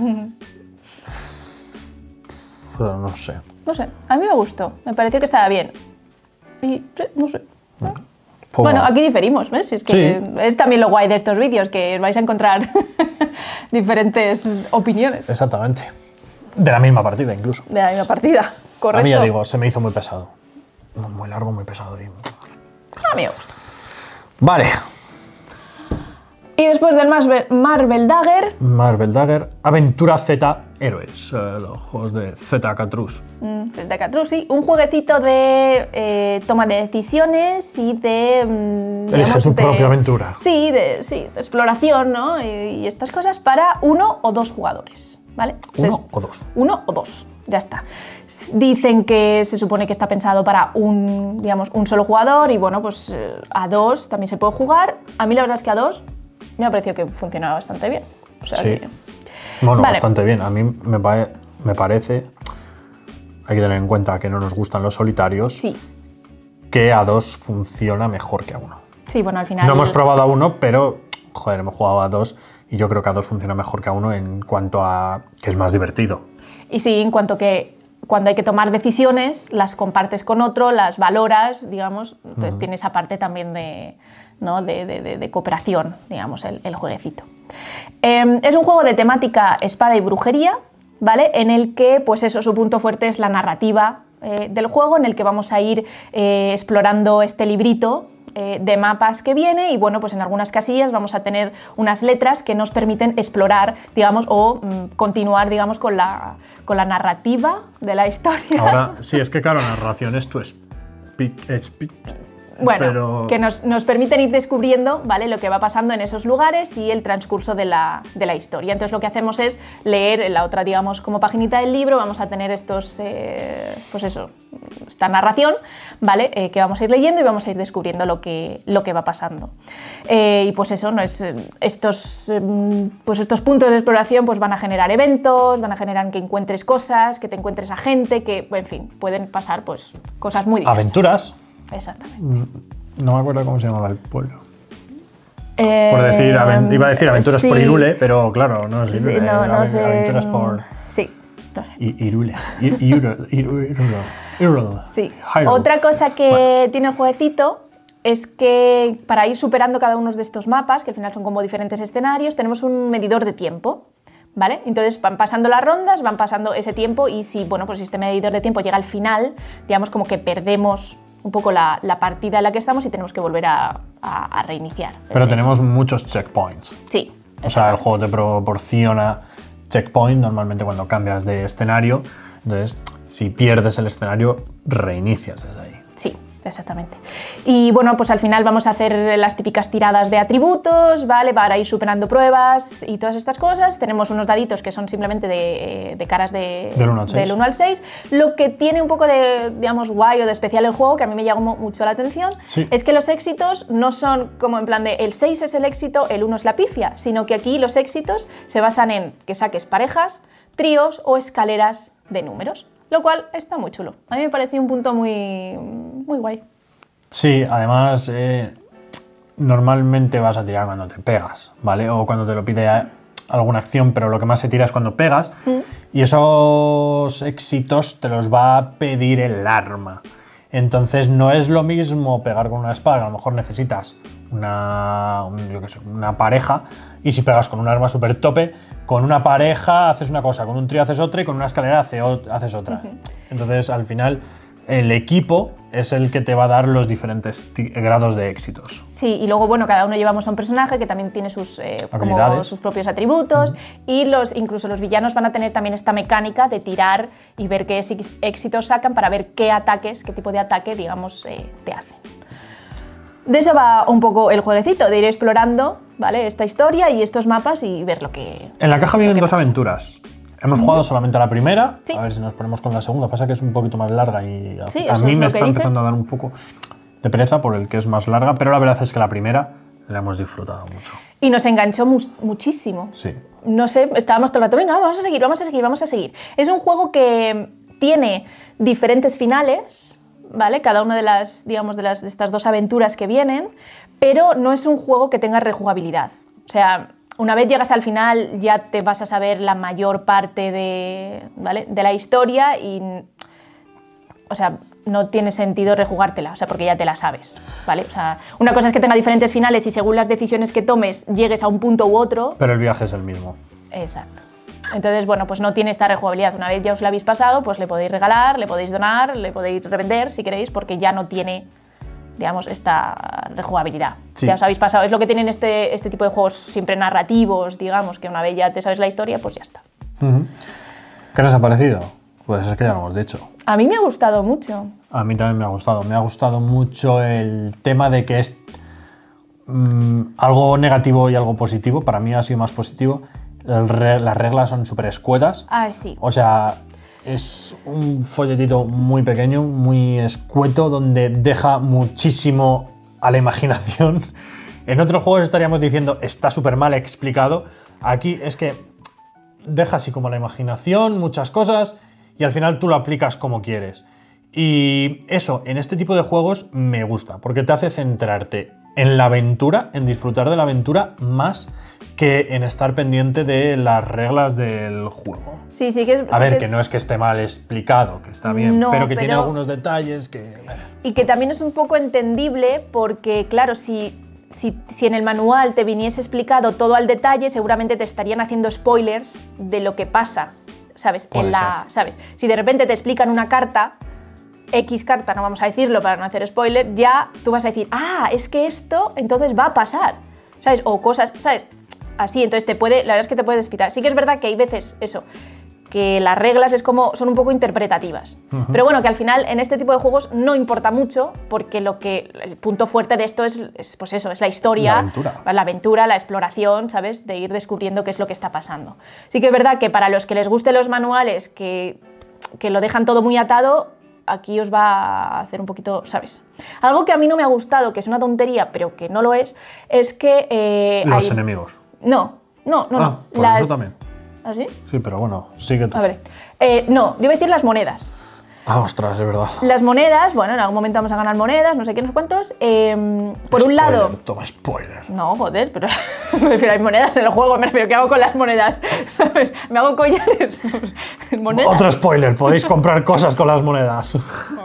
A: Pero no sé.
B: no sé. A mí me gustó. Me pareció que estaba bien. Y sí, no sé.
A: Pues
B: Bueno, aquí diferimos, ¿ves? Es que
A: Sí.
B: es también lo guay de estos vídeos, que vais a encontrar diferentes opiniones
A: Exactamente. De la misma partida incluso.
B: de la misma partida. Correcto.
A: A mí ya digo, se me hizo muy pesado. Muy largo, muy pesado. y-
B: A mí me gusta.
A: Vale.
B: Y después del Marvel, Marvel Dagger,
A: Marvel Dagger, Aventura Z Héroes, eh, los juegos de Z Catrus.
B: mm, de Catrus, sí, un jueguecito de eh, toma de decisiones y de... mm,
A: Elige
B: digamos,
A: tu
B: de-
A: propia aventura.
B: Sí de, sí, de exploración, ¿no? Y, y estas cosas para uno o dos jugadores, ¿vale?
A: ¿Uno o dos?
B: Uno o dos, ya está. S- Dicen que se supone que está pensado para un, digamos, un solo jugador y bueno, pues eh, a dos también se puede jugar. A mí la verdad es que a dos me ha parecido que funcionaba bastante bien. O sea
A: Sí.
B: que-
A: Bueno,
B: Vale.
A: bastante bien. A mí me, pa- me parece, hay que tener en cuenta que no nos gustan los solitarios,
B: sí,
A: que a dos funciona mejor que a uno.
B: sí, bueno, al final...
A: No hemos probado a uno, pero, joder, hemos jugado a dos y yo creo que a dos funciona mejor que a uno en cuanto a que es más divertido.
B: Y sí, en cuanto que cuando hay que tomar decisiones, las compartes con otro, las valoras, digamos, entonces tiene esa parte también de, ¿no? de, de- de- de cooperación, digamos, el, el jueguecito. Eh, es un juego de temática espada y brujería, ¿vale? En el que, pues eso, su punto fuerte es la narrativa eh, del juego, en el que vamos a ir eh, explorando este librito eh, de mapas que viene y bueno, pues en algunas casillas vamos a tener unas letras que nos permiten explorar, digamos, o mm, continuar, digamos, con la, con la narrativa de la historia.
A: Ahora, sí, es que claro, narración es tu speak, speech,
B: Bueno,
A: pero...
B: que nos, nos permiten ir descubriendo, ¿vale?, lo que va pasando en esos lugares y el transcurso de la, de la historia. Entonces lo que hacemos es leer en la otra, digamos, como paginita del libro, vamos a tener estos, eh, pues eso, esta narración, ¿vale?, eh, que vamos a ir leyendo y vamos a ir descubriendo lo que, lo que va pasando. Eh, y pues eso, no es, eh, estos, eh, pues estos puntos de exploración pues van a generar eventos, van a generar que encuentres cosas, que te encuentres a gente, que, en fin, pueden pasar pues cosas muy diversas.
A: Aventuras.
B: Exactamente.
A: No me acuerdo cómo se llamaba el pueblo.
B: Eh,
A: Por decir, aven- iba a decir aventuras
B: sí.
A: por Irule, pero claro, no es
B: Sí,
A: Irule.
B: no, no
A: ave-
B: sé.
A: Aventuras por
B: Sí, no sé.
A: I- Irule. I- Irule. Irule. Irule. Irule.
B: Sí.
A: Hyrule.
B: Otra cosa que
A: Bueno.
B: tiene el jueguecito es que para ir superando cada uno de estos mapas, que al final son como diferentes escenarios, tenemos un medidor de tiempo, ¿vale? Entonces van pasando las rondas, van pasando ese tiempo y si, bueno, pues si este medidor de tiempo llega al final, digamos como que perdemos un poco la, la partida en la que estamos y tenemos que volver a, a- a reiniciar.
A: Pero tenemos muchos checkpoints.
B: Sí.
A: O sea, el juego te proporciona checkpoint normalmente cuando cambias de escenario. Entonces, si pierdes el escenario, reinicias desde ahí.
B: Sí, Exactamente. Y bueno, pues al final vamos a hacer las típicas tiradas de atributos, ¿vale? Para ir superando pruebas y todas estas cosas. Tenemos unos daditos que son simplemente de, de caras de,
A: del uno al seis.
B: Del uno al seis. Lo que tiene un poco de, digamos, guay o de especial el juego, que a mí me llamó mucho la atención,
A: sí.
B: es que los éxitos no son como en plan de el seis es el éxito, el uno es la pifia, sino que aquí los éxitos se basan en que saques parejas, tríos o escaleras de números. Lo cual está muy chulo. A mí me pareció un punto muy, muy guay.
A: Sí, además, eh, normalmente vas a tirar cuando te pegas, ¿vale? O cuando te lo pide alguna acción, pero lo que más se tira es cuando pegas. Mm. Y esos éxitos te los va a pedir el arma. Entonces no es lo mismo pegar con una espada, que a lo mejor necesitas una, un, yo qué sé, una pareja, y si pegas con un arma súper tope, con una pareja haces una cosa, con un trío haces otra y con una escalera hace, haces otra. Uh-huh. Entonces al final el equipo es el que te va a dar los diferentes grados de éxitos.
B: Sí, y luego bueno, cada uno llevamos a un personaje que también tiene sus, eh, como sus propios atributos, uh-huh. y los, incluso los villanos van a tener también esta mecánica de tirar y ver qué éxitos sacan para ver qué ataques, qué tipo de ataque, digamos, eh, te hacen. De eso va un poco el jueguecito, de ir explorando, ¿vale? Esta historia y estos mapas y ver lo que...
A: En la caja vienen dos pasa. aventuras. Hemos jugado uh-huh. solamente a la primera,
B: sí.
A: a ver si nos ponemos con la segunda. Pasa que es un poquito más larga y a,
B: sí,
A: a mí me está
B: dice.
A: empezando a dar un poco de pereza por el que es más larga, pero la verdad es que la primera la hemos disfrutado mucho.
B: Y nos enganchó mu muchísimo.
A: Sí.
B: No sé, estábamos todo el rato, venga, vamos a seguir, vamos a seguir, vamos a seguir. Es un juego que tiene diferentes finales, ¿vale? Cada una de las, digamos, de, las, de estas dos aventuras que vienen, pero no es un juego que tenga rejugabilidad. O sea, una vez llegas al final ya te vas a saber la mayor parte de, ¿vale? de la historia y, o sea, no tiene sentido rejugártela, o sea, porque ya te la sabes, ¿vale? O sea, una cosa es que tenga diferentes finales y según las decisiones que tomes llegues a un punto u otro.
A: Pero el viaje es el mismo.
B: Exacto. Entonces, bueno, pues no tiene esta rejugabilidad. Una vez ya os la habéis pasado, pues le podéis regalar, le podéis donar, le podéis revender si queréis, porque ya no tiene, digamos, esta rejugabilidad. Sí. Ya os habéis pasado. Es lo que tienen este, este tipo de juegos siempre narrativos, digamos, que una vez ya te sabes la historia, pues ya está.
A: Uh-huh. ¿Qué nos ha parecido? Pues es que ya lo hemos dicho.
B: A mí me ha gustado mucho.
A: A mí también me ha gustado. Me ha gustado mucho el tema de que es mmm, algo negativo y algo positivo. Para mí ha sido más positivo. Las reglas son súper escuetas.
B: Ah, sí.
A: O sea, es un folletito muy pequeño, muy escueto, donde deja muchísimo a la imaginación. En otros juegos estaríamos diciendo, está súper mal explicado. Aquí es que deja así como la imaginación, muchas cosas, y al final tú lo aplicas como quieres. Y eso, en este tipo de juegos me gusta, porque te hace centrarte en la aventura, en disfrutar de la aventura, más que en estar pendiente de las reglas del juego.
B: Sí, sí que es...
A: A
B: sí
A: ver,
B: que,
A: que
B: es...
A: no es que esté mal explicado, que está bien,
B: no,
A: pero que
B: pero...
A: tiene algunos detalles que...
B: Y que también es un poco entendible porque, claro, si, si, si en el manual te viniese explicado todo al detalle, seguramente te estarían haciendo spoilers de lo que pasa, ¿sabes? En la, ¿sabes? Si de repente te explican una carta, X carta, no vamos a decirlo para no hacer spoiler, ya tú vas a decir, ah, es que esto entonces va a pasar, ¿sabes? O cosas, ¿sabes? Así, entonces te puede, la verdad es que te puede despitar. Sí que es verdad que hay veces eso, que las reglas es como, son un poco interpretativas. Uh-huh. Pero bueno, que al final en este tipo de juegos no importa mucho, porque lo que, el punto fuerte de esto es, es pues eso, es la historia,
A: la aventura.
B: la aventura, la exploración, ¿sabes? De ir descubriendo qué es lo que está pasando. Sí que es verdad que para los que les gusten los manuales, que, que lo dejan todo muy atado, aquí os va a hacer un poquito, ¿sabes? Algo que a mí no me ha gustado, que es una tontería, pero que no lo es, es que... Eh,
A: los
B: hay...
A: enemigos.
B: No, no, no.
A: Ah,
B: no.
A: por
B: las...
A: eso también.
B: ¿Ah, sí?
A: Sí, pero bueno, sigue tú.
B: A ver, eh, no, yo iba a decir las monedas.
A: Ah, ostras, es verdad.
B: Las monedas, bueno, en algún momento vamos a ganar monedas, no sé qué, no sé cuántos. Eh, por
A: spoiler,
B: un lado...
A: Toma, spoiler.
B: No, joder, pero me refiero, hay monedas en el juego, me refiero, ¿qué hago con las monedas? ¿Me hago collares? ¿Monedas?
A: Otro spoiler, podéis comprar cosas con las monedas.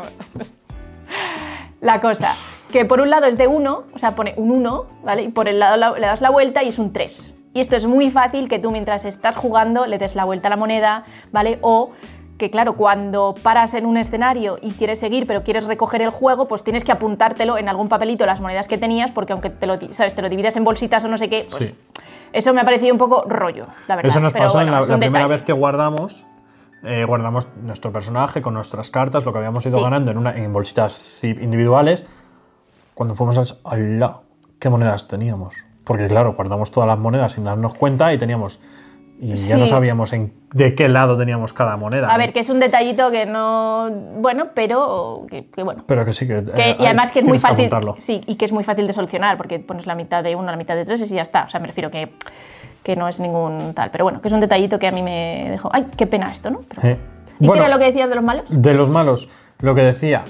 B: La cosa, que por un lado es de uno, o sea, pone un uno, ¿vale? Y por el lado le das la vuelta y es un tres. Y esto es muy fácil que tú mientras estás jugando le des la vuelta a la moneda, ¿vale? O que claro, cuando paras en un escenario y quieres seguir pero quieres recoger el juego, pues tienes que apuntártelo en algún papelito las monedas que tenías, porque aunque te lo, ¿sabes? Te lo dividas en bolsitas o no sé qué, pues
A: sí.
B: Eso me ha parecido un poco rollo, la verdad.
A: Eso nos
B: pero
A: pasó
B: bueno,
A: en la, la primera
B: detalle.
A: vez que guardamos, eh, guardamos nuestro personaje con nuestras cartas, lo que habíamos ido
B: Sí.
A: ganando en, una, en bolsitas zip individuales. Cuando fuimos al... ¡Hala! ¿Qué monedas teníamos? Porque claro, guardamos todas las monedas sin darnos cuenta y teníamos... Y ya
B: Sí.
A: no sabíamos en, de qué lado teníamos cada moneda.
B: A ver, que es un detallito que no... Bueno, pero que, que bueno.
A: Pero que sí que...
B: Que-
A: eh,
B: y además que es muy
A: tienes que
B: fácil,
A: apuntarlo.
B: sí, y que es muy fácil de solucionar, porque pones la mitad de uno, la mitad de tres y ya está. O sea, me refiero que, que no es ningún tal. Pero bueno, que es un detallito que a mí me dejó... ¡Ay, qué pena esto!, ¿no? Pero-
A: Eh,
B: ¿Y
A: bueno,
B: qué era lo que decías de los malos?
A: de los malos, lo que decía.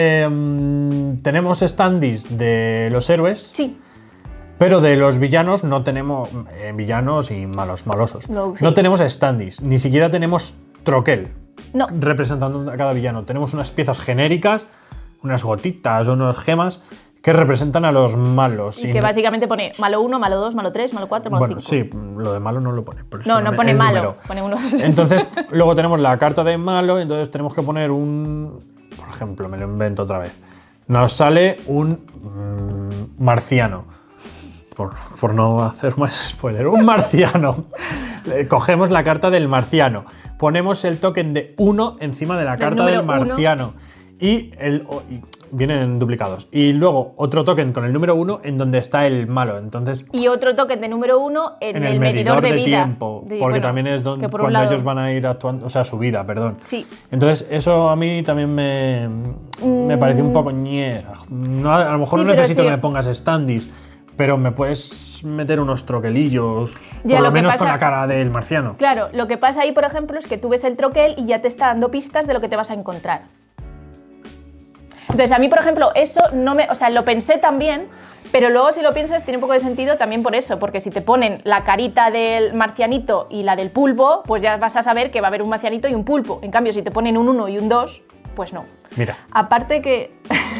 A: em, tenemos standees de los héroes,
B: Sí.
A: pero de los villanos no tenemos... eh, villanos y malos, malosos.
B: No, sí.
A: No tenemos standees, ni siquiera tenemos troquel
B: No.
A: representando a cada villano. Tenemos unas piezas genéricas, unas gotitas o unas gemas que representan a los malos.
B: Y que básicamente pone malo uno, malo dos, malo tres, malo cuatro, malo
A: Bueno,
B: cinco.
A: sí, lo de malo no lo pone. por eso
B: No, no
A: me-
B: pone
A: el
B: malo,
A: número.
B: pone uno.
A: Entonces, luego tenemos la carta de malo, entonces tenemos que poner un... Por ejemplo, me lo invento otra vez. Nos sale un mm, marciano. Por, por no hacer más spoiler. Un marciano. Eh, Cogemos la carta del marciano. Ponemos el token de uno encima de la
B: Del
A: carta del
B: número uno.
A: marciano. Y, el, o- y vienen duplicados. Y luego otro token con el número uno en donde está el malo. Entonces,
B: Y otro token de número uno en,
A: en el, medidor, de,
B: vida.
A: tiempo,
B: De-
A: porque
B: bueno,
A: también es don-
B: que por un
A: cuando
B: lado-
A: ellos van a ir actuando, o sea, su vida, perdón.
B: Sí.
A: Entonces, eso a mí también me, me pareció un poco ñe. No, a lo mejor
B: Sí,
A: no
B: pero
A: necesito
B: sí.
A: que me pongas standees, pero me puedes meter unos troquelillos,
B: Ya,
A: por lo
B: lo que
A: menos con
B: pasa-
A: la cara del marciano.
B: Claro, lo que pasa ahí, por ejemplo, es que tú ves el troquel y ya te está dando pistas de lo que te vas a encontrar. Entonces, a mí, por ejemplo, eso no me... O sea, lo pensé también, pero luego si lo piensas tiene un poco de sentido también por eso, porque si te ponen la carita del marcianito y la del pulpo, pues ya vas a saber que va a haber un marcianito y un pulpo. En cambio, si te ponen un uno y un dos, pues no.
A: Mira,
B: Aparte que...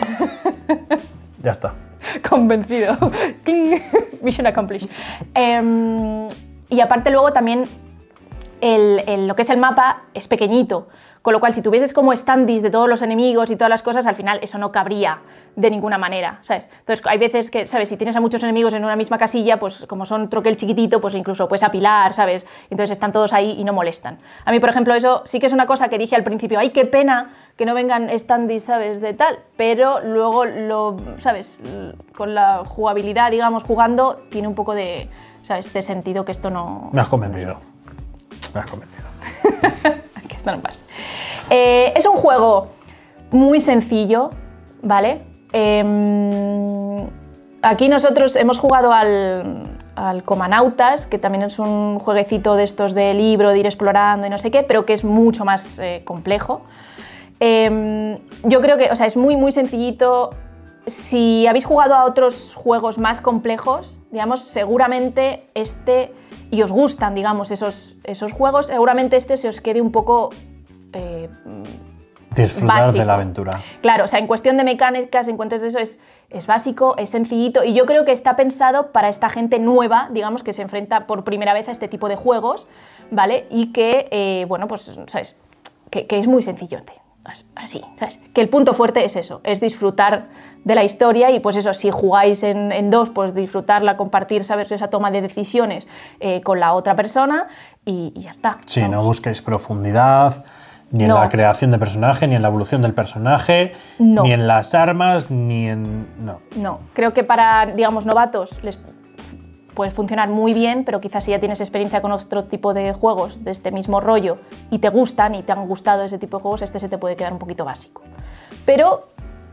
A: ya está.
B: Convencido. Cling. Mission accomplished. Em, y aparte luego también el- el- lo que es el mapa es pequeñito, con lo cual si tuvieses como standees de todos los enemigos y todas las cosas, al final eso no cabría de ninguna manera, ¿sabes? Entonces hay veces que, ¿sabes? Si tienes a muchos enemigos en una misma casilla, pues como son troquel chiquitito, pues incluso puedes apilar, ¿sabes? Entonces están todos ahí y no molestan. A mí, por ejemplo, eso sí que es una cosa que dije al principio, ¡ay, qué pena que no vengan standees, ¿sabes? De tal, pero luego lo, ¿sabes? Con la jugabilidad, digamos, jugando, tiene un poco de, ¿sabes? De sentido que esto no...
A: Me has convencido. Me has convencido.
B: que esto no pasa. Eh, es un juego muy sencillo, ¿vale? Eh, aquí nosotros hemos jugado al, al Comanautas, que también es un jueguecito de estos de libro, de ir explorando y no sé qué, pero que es mucho más eh, complejo. Eh, yo creo que, o sea, es muy, muy sencillito. Si habéis jugado a otros juegos más complejos, digamos, seguramente este, y os gustan, digamos, esos, esos juegos, seguramente este se os quede un poco... eh,
A: Disfrutar
B: Básico.
A: de la aventura.
B: Claro, o sea, en cuestión de mecánicas, en cuanto a eso, es, es básico, es sencillito, y yo creo que está pensado para esta gente nueva, digamos, que se enfrenta por primera vez a este tipo de juegos, ¿vale? Y que, eh, bueno, pues, ¿sabes? Que, que es muy sencillote, as- así, ¿sabes? Que el punto fuerte es eso, es disfrutar de la historia y, pues eso, si jugáis en, en dos, pues disfrutarla, compartir, ¿sabes? Esa toma de decisiones eh, con la otra persona y, y ya está.
A: Sí, no
B: vamos.
A: busquéis profundidad, ni en
B: No.
A: la creación de personaje, ni en la evolución del personaje,
B: No.
A: ni en las armas, ni en... No.
B: No, creo que para, digamos, novatos les puede funcionar muy bien, pero quizás si ya tienes experiencia con otro tipo de juegos de este mismo rollo y te gustan y te han gustado ese tipo de juegos, este se te puede quedar un poquito básico. Pero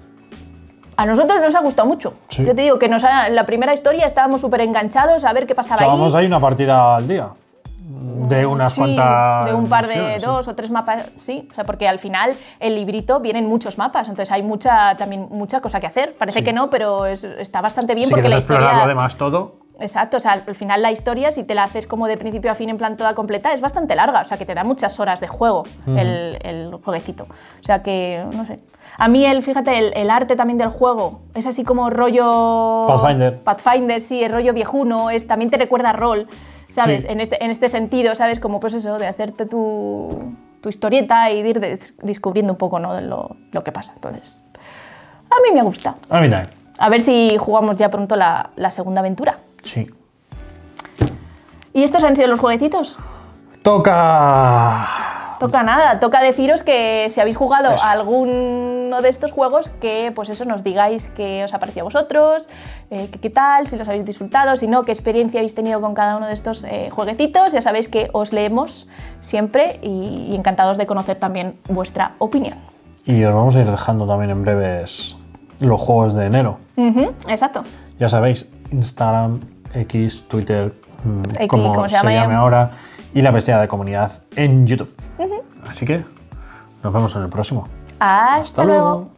B: a nosotros nos ha gustado mucho.
A: Sí.
B: Yo te digo que nos ha- en la primera historia estábamos súper enganchados a ver qué pasaba
A: Echábamos
B: ahí.
A: ahí una partida al día. De unas
B: Sí,
A: cuantas...
B: de un par de
A: misiones, sí.
B: dos o tres mapas, sí, o sea, porque al final el librito vienen muchos mapas, entonces hay mucha también mucha cosa que hacer. Parece
A: Sí.
B: que no, pero es- está bastante bien
A: Si
B: porque
A: quieres
B: la
A: explorar
B: historia...
A: lo demás todo,
B: Exacto, o sea, al final la historia, si te la haces como de principio a fin en plan toda completa, es bastante larga, o sea, que te da muchas horas de juego el, el jueguecito. O sea que, no sé. A mí, el, fíjate, el, el arte también del juego es así como rollo...
A: Pathfinder.
B: Pathfinder, sí, el rollo viejuno, es, también te recuerda a rol, ¿sabes?
A: Sí.
B: En, este, en este sentido, ¿sabes? Como pues eso, de hacerte tu, tu historieta y de ir des- descubriendo un poco, ¿no? lo, lo que pasa. Entonces, a mí me gusta.
A: a mí también.
B: A ver si jugamos ya pronto la, la segunda aventura.
A: Sí.
B: ¿Y estos han sido los jueguecitos?
A: Toca
B: Toca nada, toca deciros que si habéis jugado
A: Eso.
B: a alguno de estos juegos, que pues eso nos digáis qué os ha parecido a vosotros, eh, que qué tal, si los habéis disfrutado, si no, qué experiencia habéis tenido con cada uno de estos eh, jueguecitos. Ya sabéis que os leemos siempre y, y encantados de conocer también vuestra opinión.
A: Y os vamos a ir dejando también en breves los juegos de enero.
B: Ujú, exacto.
A: Ya sabéis, Instagram, X, Twitter, mm,
B: X,
A: como
B: como
A: se,
B: se llama
A: llame
B: ya.
A: ahora, y la bestia de comunidad en YouTube. Así que nos vemos en el próximo.
B: Hasta,
A: Hasta
B: luego.
A: luego.